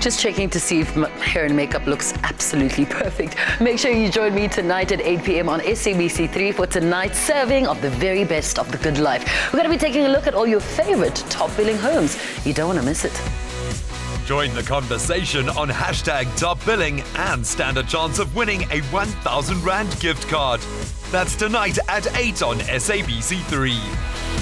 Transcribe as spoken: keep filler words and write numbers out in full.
Just checking to see if my hair and makeup looks absolutely perfect. Make sure you join me tonight at eight p m on S A B C three for tonight's serving of the very best of the good life. We're going to be taking a look at all your favorite top billing homes. You don't want to miss it. Join the conversation on hashtag top billing and stand a chance of winning a one thousand rand gift card. That's tonight at eight on S A B C three.